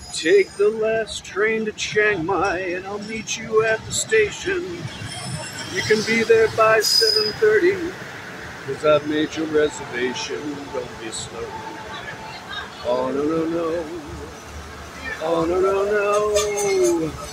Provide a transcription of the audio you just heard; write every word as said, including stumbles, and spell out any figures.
Take the last train to Chiang Mai and I'll meet you at the station. You can be there by seven thirty, cause I've made your reservation. Don't be slow. Oh no no no. Oh no no no.